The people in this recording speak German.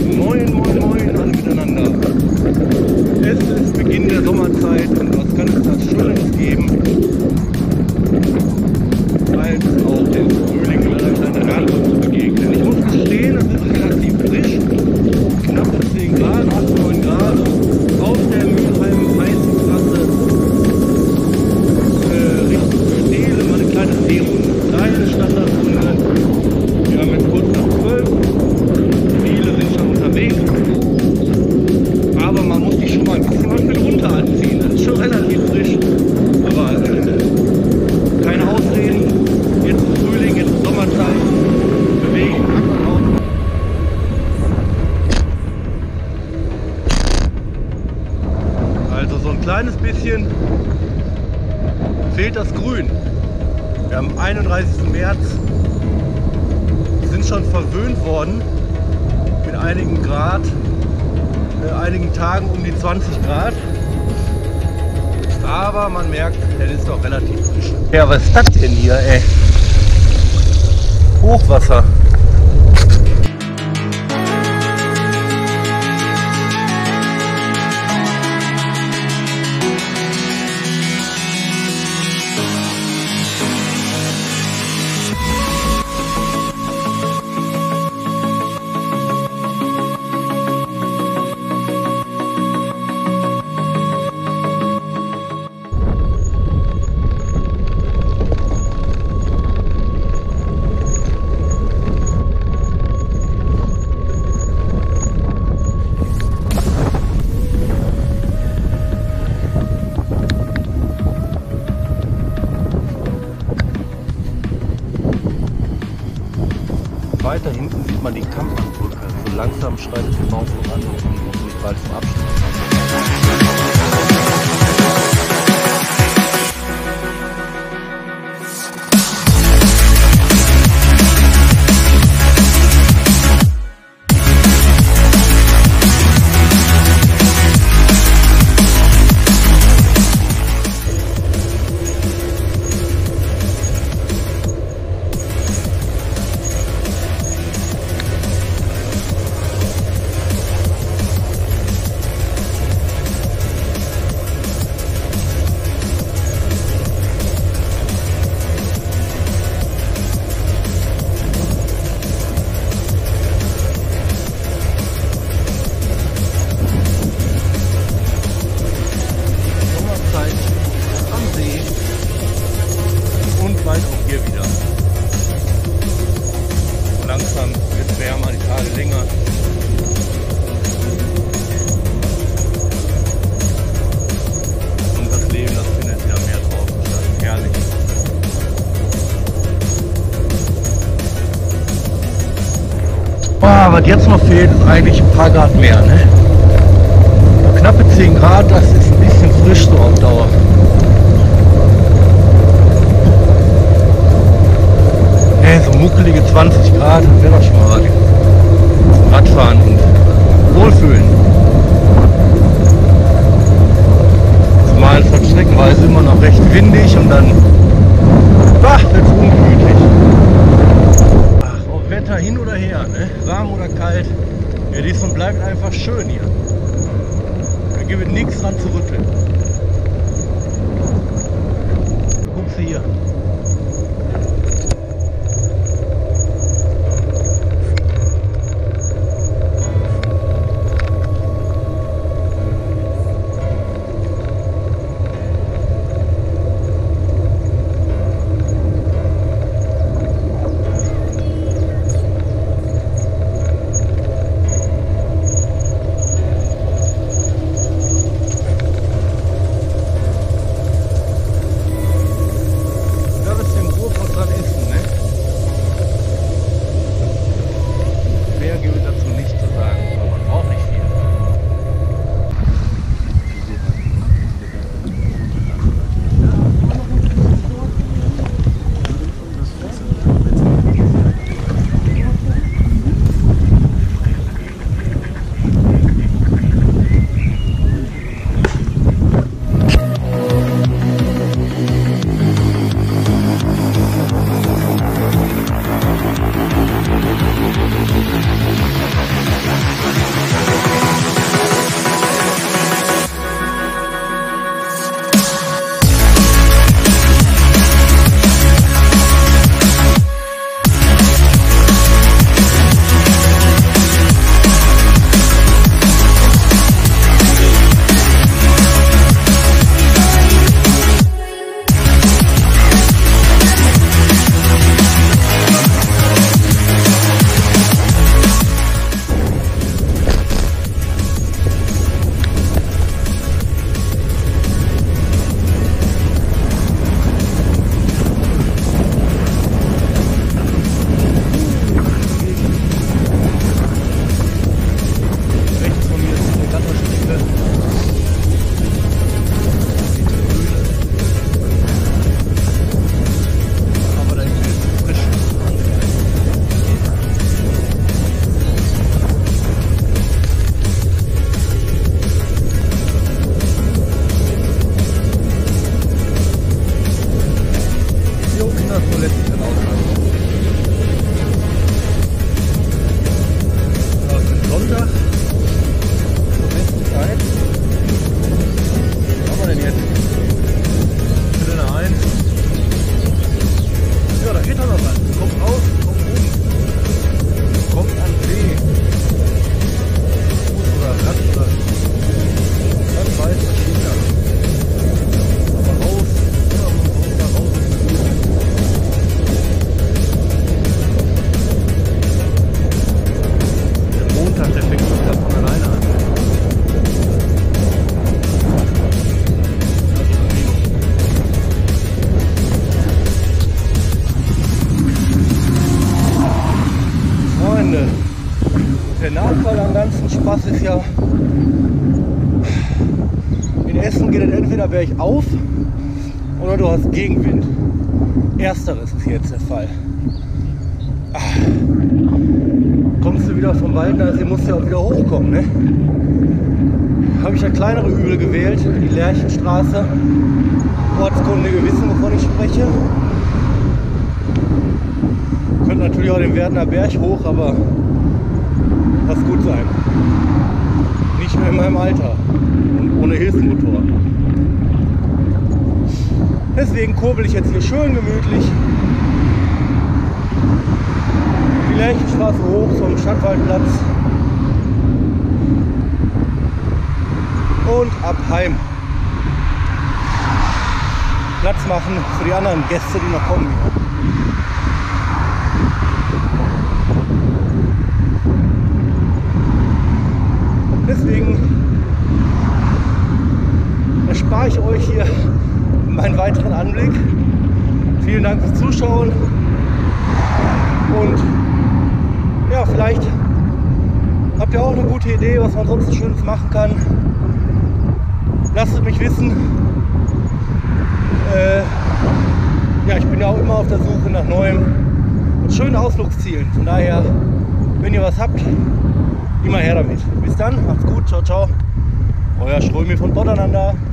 Moin, moin, moin alle miteinander. Es ist Beginn der Sommerzeit und was kann es das Schöneres geben, als auch den Frühling mit einer kleinen Radtour zu begegnen. Ich muss gestehen, es ist relativ frisch, knappe 10 Grad, 8, 9 Grad, auf der Mülheim-Heißenstraße Richtung Stele, mal eine kleine Seerunde, kleine Standardrunde. Wir haben jetzt kurz nach 12, viele sind schon unterwegs, aber man muss sich schon mal ein bisschen was mit runter anziehen. Das ist schon relativ frisch, aber keine Ausreden. Jetzt ist Frühling, jetzt ist Sommerzeit, Bewegung, Ackerlauf. Also so ein kleines bisschen fehlt das Grün. Wir haben 31. März, sind schon verwöhnt worden mit einigen Grad, einigen Tagen um die 20 Grad. Aber man merkt, es ist doch relativ frisch. Ja, was ist das denn hier, ey? Hochwasser. Weiter hinten sieht man die Kampfbrücke. So langsam schreitet die Maus voran und nicht bald zum Abschluss. Langsam wird es wärmer, die Tage länger. Und das Leben, das findet wieder mehr draußen statt. Herrlich. Was jetzt noch fehlt, ist eigentlich ein paar Grad mehr. Ne? Knappe 10 Grad, das ist ein bisschen frisch so auf Dauer. So muckelige 20 Grad, das wäre doch schon mal was zum Radfahren und wohlfühlen. Zumal es halt streckenweise immer noch recht windig und dann wird es ungemütlich. Ach, ob Wetter hin oder her, ne? Warm oder kalt, ja, dies und bleibt einfach schön hier. Da gibt es nichts dran zu rütteln. Guck sie hier. Ende. Der Nachteil am ganzen Spaß ist ja, in Essen geht es entweder bergauf oder du hast Gegenwind. Ersteres ist jetzt der Fall. Kommst du wieder vom Waldner, musst du ja auch wieder hochkommen, ne? Habe ich das kleinere Übel gewählt, die Lerchenstraße. Ortskundige wissen, wovon ich spreche. Könnte natürlich auch den Werdener Berg hoch, aber muss gut sein. Nicht mehr in meinem Alter und ohne Hilfsmotor. Deswegen kurbel ich jetzt hier schön gemütlich die Lerchenstraße hoch zum Stadtwaldplatz und ab heim. Platz machen für die anderen Gäste, die noch kommen. Deswegen erspare ich euch hier meinen weiteren Anblick. Vielen Dank fürs Zuschauen und ja, vielleicht habt ihr auch eine gute Idee, was man sonst Schönes machen kann. Lasst es mich wissen. Ja, ich bin ja auch immer auf der Suche nach neuen und schönen Ausflugszielen. Von daher, wenn ihr was habt, immer her damit. Bis dann, macht's gut, ciao, ciao. Euer Strömi von Potternander.